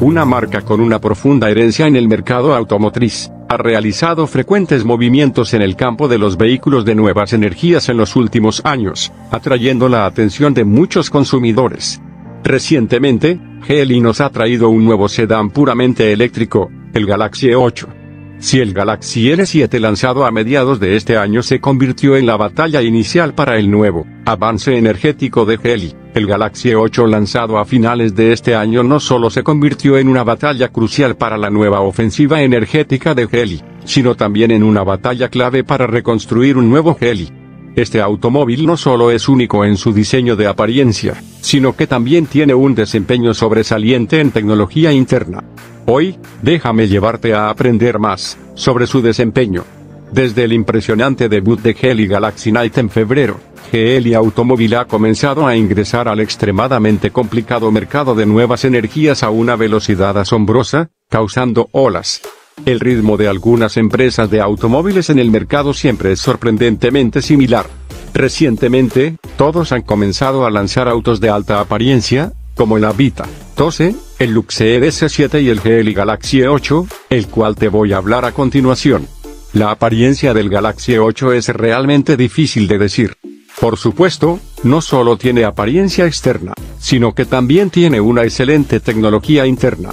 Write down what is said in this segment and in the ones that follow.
una marca con una profunda herencia en el mercado automotriz, ha realizado frecuentes movimientos en el campo de los vehículos de nuevas energías en los últimos años, atrayendo la atención de muchos consumidores. Recientemente, Geely nos ha traído un nuevo sedán puramente eléctrico, el Galaxy 8. Si el Galaxy L7 lanzado a mediados de este año se convirtió en la batalla inicial para el nuevo avance energético de Geely, el Galaxy 8 lanzado a finales de este año no solo se convirtió en una batalla crucial para la nueva ofensiva energética de Geely, sino también en una batalla clave para reconstruir un nuevo Geely. Este automóvil no solo es único en su diseño de apariencia, sino que también tiene un desempeño sobresaliente en tecnología interna. Hoy, déjame llevarte a aprender más sobre su desempeño. Desde el impresionante debut de Geely Galaxy Night en febrero, Geely Automóvil ha comenzado a ingresar al extremadamente complicado mercado de nuevas energías a una velocidad asombrosa, causando olas. El ritmo de algunas empresas de automóviles en el mercado siempre es sorprendentemente similar. Recientemente, todos han comenzado a lanzar autos de alta apariencia, como el Avita, Tose, el Luxeed S7 y el Geely Galaxy 8, el cual te voy a hablar a continuación. La apariencia del Galaxy 8 es realmente difícil de decir. Por supuesto, no solo tiene apariencia externa, sino que también tiene una excelente tecnología interna.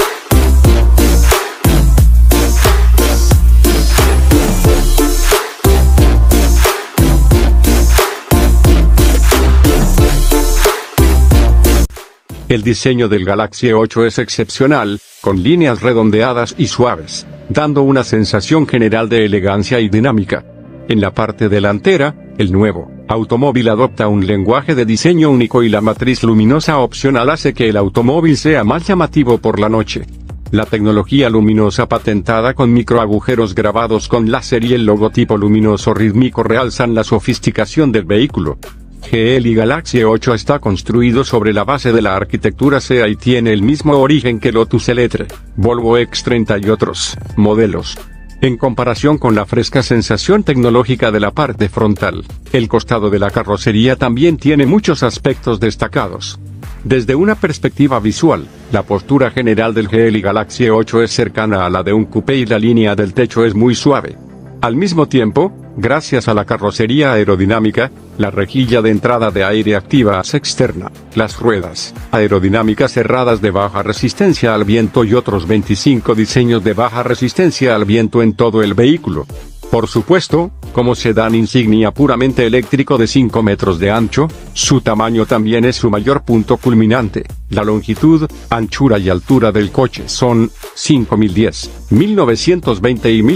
El diseño del Galaxy 8 es excepcional, con líneas redondeadas y suaves, dando una sensación general de elegancia y dinámica. En la parte delantera, el nuevo automóvil adopta un lenguaje de diseño único y la matriz luminosa opcional hace que el automóvil sea más llamativo por la noche. La tecnología luminosa patentada con microagujeros grabados con láser y el logotipo luminoso rítmico realzan la sofisticación del vehículo. Geely Galaxy 8 está construido sobre la base de la arquitectura SEA y tiene el mismo origen que Lotus Eletre, Volvo X30 y otros modelos. En comparación con la fresca sensación tecnológica de la parte frontal, el costado de la carrocería también tiene muchos aspectos destacados. Desde una perspectiva visual, la postura general del Geely Galaxy 8 es cercana a la de un coupé y la línea del techo es muy suave. Al mismo tiempo, gracias a la carrocería aerodinámica, la rejilla de entrada de aire activa es externa, las ruedas aerodinámicas cerradas de baja resistencia al viento y otros 25 diseños de baja resistencia al viento en todo el vehículo. Por supuesto, como sedán insignia puramente eléctrico de 5 metros de ancho, su tamaño también es su mayor punto culminante. La longitud, anchura y altura del coche son 5.010, 1.920 y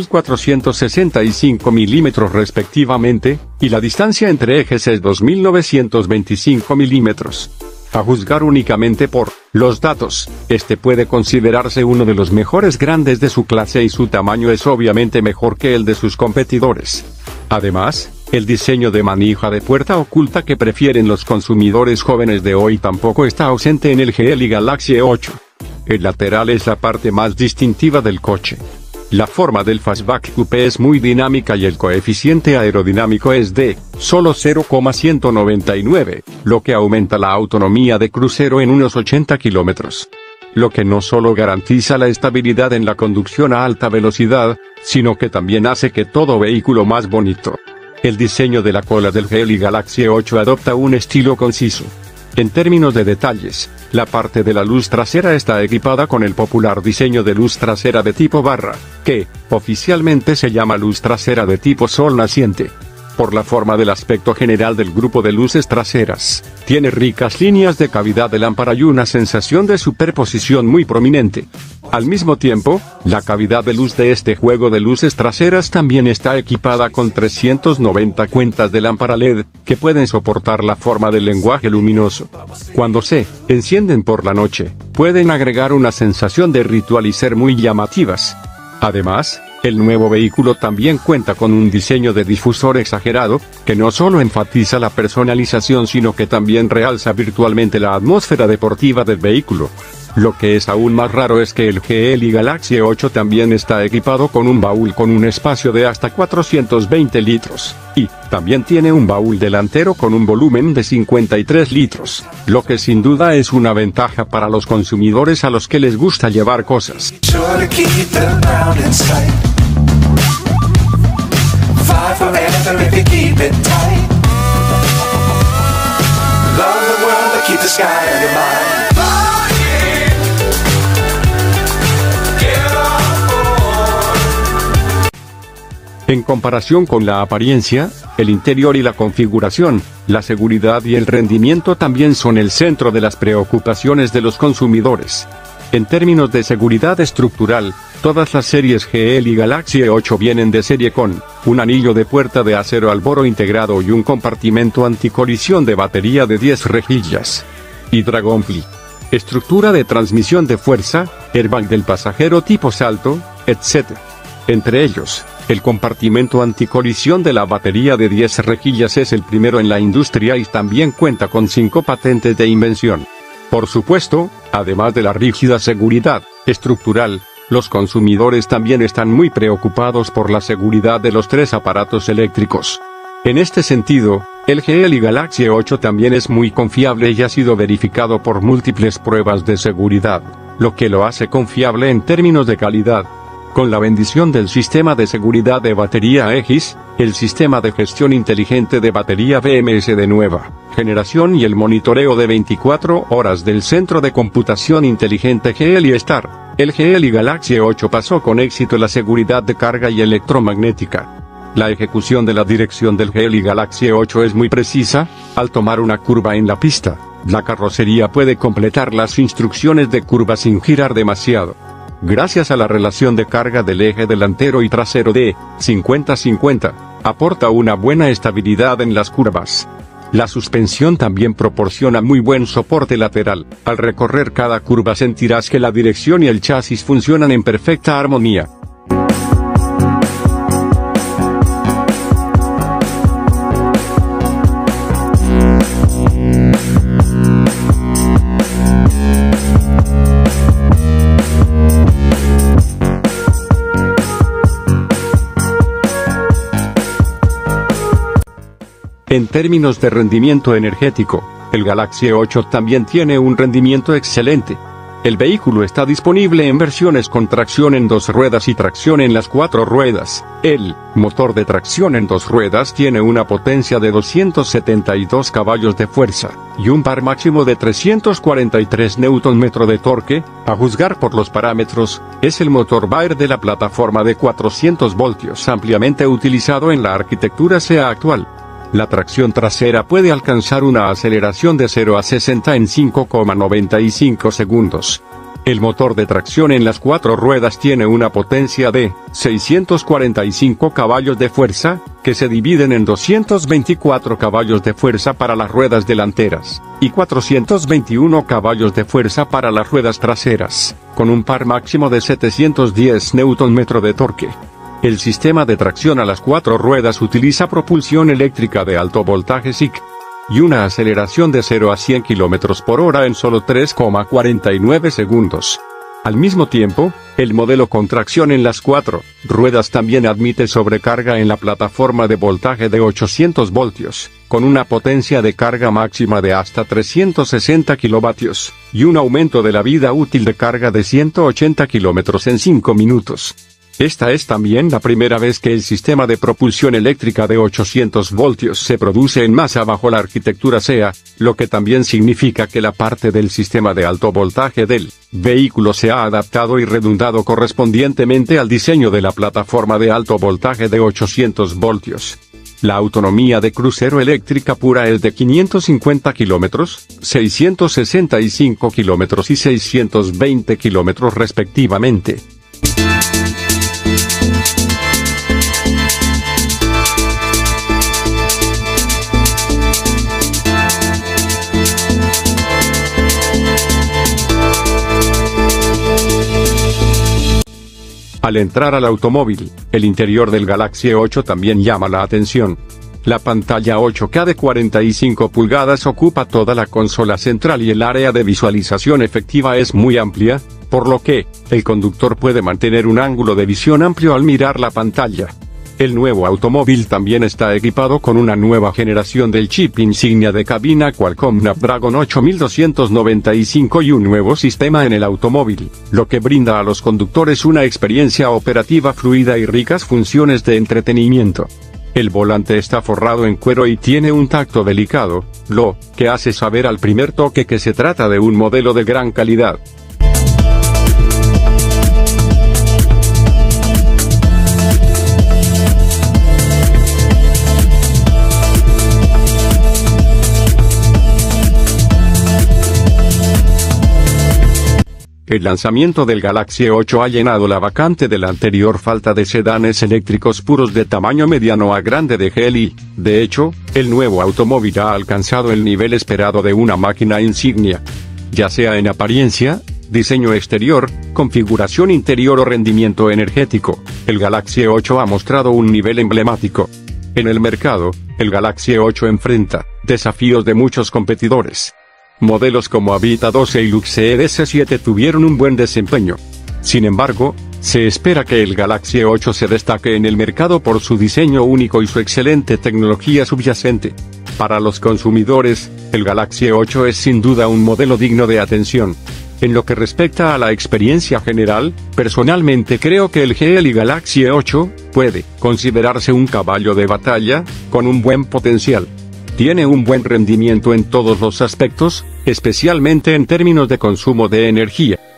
1.465 milímetros respectivamente, y la distancia entre ejes es 2.925 milímetros. A juzgar únicamente por los datos, este puede considerarse uno de los mejores grandes de su clase y su tamaño es obviamente mejor que el de sus competidores. Además, el diseño de manija de puerta oculta que prefieren los consumidores jóvenes de hoy tampoco está ausente en el Geely Galaxy 8. El lateral es la parte más distintiva del coche. La forma del fastback coupé es muy dinámica y el coeficiente aerodinámico es de solo 0,199, lo que aumenta la autonomía de crucero en unos 80 kilómetros. Lo que no solo garantiza la estabilidad en la conducción a alta velocidad, sino que también hace que todo vehículo más bonito. El diseño de la cola del Geely Galaxy 8 adopta un estilo conciso. En términos de detalles, la parte de la luz trasera está equipada con el popular diseño de luz trasera de tipo barra, que, oficialmente se llama luz trasera de tipo sol naciente. Por la forma del aspecto general del grupo de luces traseras, tiene ricas líneas de cavidad de lámpara y una sensación de superposición muy prominente. Al mismo tiempo, la cavidad de luz de este juego de luces traseras también está equipada con 390 cuentas de lámpara LED, que pueden soportar la forma del lenguaje luminoso. Cuando se encienden por la noche, pueden agregar una sensación de ritual y ser muy llamativas. Además, el nuevo vehículo también cuenta con un diseño de difusor exagerado, que no solo enfatiza la personalización sino que también realza virtualmente la atmósfera deportiva del vehículo. Lo que es aún más raro es que el GLE Galaxy 8 también está equipado con un baúl con un espacio de hasta 420 litros, y también tiene un baúl delantero con un volumen de 53 litros, lo que sin duda es una ventaja para los consumidores a los que les gusta llevar cosas. En comparación con la apariencia, el interior y la configuración, la seguridad y el rendimiento también son el centro de las preocupaciones de los consumidores. En términos de seguridad estructural, todas las series GLE Galaxy 8 vienen de serie con un anillo de puerta de acero al boro integrado y un compartimento anticolisión de batería de 10 rejillas. Y Dragonfly. Estructura de transmisión de fuerza, airbag del pasajero tipo salto, etc. Entre ellos, el compartimento anticolisión de la batería de 10 rejillas es el primero en la industria y también cuenta con 5 patentes de invención. Por supuesto, además de la rígida seguridad estructural, los consumidores también están muy preocupados por la seguridad de los 3 aparatos eléctricos. En este sentido, el GLE Galaxy 8 también es muy confiable y ha sido verificado por múltiples pruebas de seguridad, lo que lo hace confiable en términos de calidad. Con la bendición del sistema de seguridad de batería Aegis, el sistema de gestión inteligente de batería BMS de nueva generación y el monitoreo de 24 horas del centro de computación inteligente GLE Star, el GLE Galaxy 8 pasó con éxito la seguridad de carga y electromagnética. La ejecución de la dirección del GLE Galaxy 8 es muy precisa. Al tomar una curva en la pista, la carrocería puede completar las instrucciones de curva sin girar demasiado. Gracias a la relación de carga del eje delantero y trasero de 50-50, aporta una buena estabilidad en las curvas. La suspensión también proporciona muy buen soporte lateral. Al recorrer cada curva sentirás que la dirección y el chasis funcionan en perfecta armonía. En términos de rendimiento energético, el Galaxy 8 también tiene un rendimiento excelente. El vehículo está disponible en versiones con tracción en 2 ruedas y tracción en las 4 ruedas. El motor de tracción en 2 ruedas tiene una potencia de 272 caballos de fuerza y un par máximo de 343 Nm de torque. A juzgar por los parámetros, es el motor Baer de la plataforma de 400 voltios ampliamente utilizado en la arquitectura SEA actual. La tracción trasera puede alcanzar una aceleración de 0 a 60 en 5,95 segundos. El motor de tracción en las 4 ruedas tiene una potencia de 645 caballos de fuerza, que se dividen en 224 caballos de fuerza para las ruedas delanteras, y 421 caballos de fuerza para las ruedas traseras, con un par máximo de 710 Nm de torque. El sistema de tracción a las 4 ruedas utiliza propulsión eléctrica de alto voltaje SiC y una aceleración de 0 a 100 km por hora en solo 3,49 segundos. Al mismo tiempo, el modelo con tracción en las 4 ruedas también admite sobrecarga en la plataforma de voltaje de 800 voltios, con una potencia de carga máxima de hasta 360 kilovatios, y un aumento de la vida útil de carga de 180 kilómetros en 5 minutos. Esta es también la primera vez que el sistema de propulsión eléctrica de 800 voltios se produce en masa bajo la arquitectura SEA, lo que también significa que la parte del sistema de alto voltaje del vehículo se ha adaptado y redundado correspondientemente al diseño de la plataforma de alto voltaje de 800 voltios. La autonomía de crucero eléctrica pura es de 550 kilómetros, 665 kilómetros y 620 kilómetros respectivamente. Al entrar al automóvil, el interior del Galaxy 8 también llama la atención. La pantalla 8K de 45 pulgadas ocupa toda la consola central y el área de visualización efectiva es muy amplia, por lo que, el conductor puede mantener un ángulo de visión amplio al mirar la pantalla. El nuevo automóvil también está equipado con una nueva generación del chip insignia de cabina Qualcomm Snapdragon 8295 y un nuevo sistema en el automóvil, lo que brinda a los conductores una experiencia operativa fluida y ricas funciones de entretenimiento. El volante está forrado en cuero y tiene un tacto delicado, lo que hace saber al primer toque que se trata de un modelo de gran calidad. El lanzamiento del Galaxy 8 ha llenado la vacante de la anterior falta de sedanes eléctricos puros de tamaño mediano a grande de GLI. De hecho, el nuevo automóvil ha alcanzado el nivel esperado de una máquina insignia. Ya sea en apariencia, diseño exterior, configuración interior o rendimiento energético, el Galaxy 8 ha mostrado un nivel emblemático. En el mercado, el Galaxy 8 enfrenta desafíos de muchos competidores. Modelos como Avita 12 y Luxeed S7 tuvieron un buen desempeño. Sin embargo, se espera que el Galaxy 8 se destaque en el mercado por su diseño único y su excelente tecnología subyacente. Para los consumidores, el Galaxy 8 es sin duda un modelo digno de atención. En lo que respecta a la experiencia general, personalmente creo que el GLI Galaxy 8 puede considerarse un caballo de batalla, con un buen potencial. Tiene un buen rendimiento en todos los aspectos, especialmente en términos de consumo de energía.